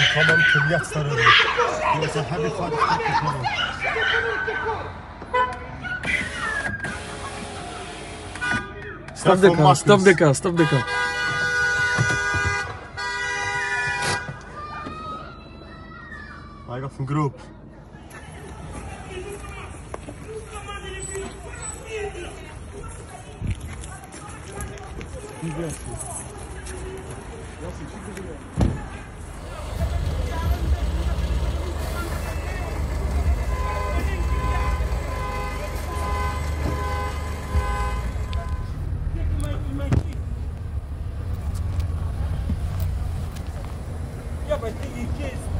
Clapton Common till yesterday. He was a heavy fighter, Clapton Common. Stop the car, stop the car, stop the car. Hij gaat van groep. Yeah, but I think he kids.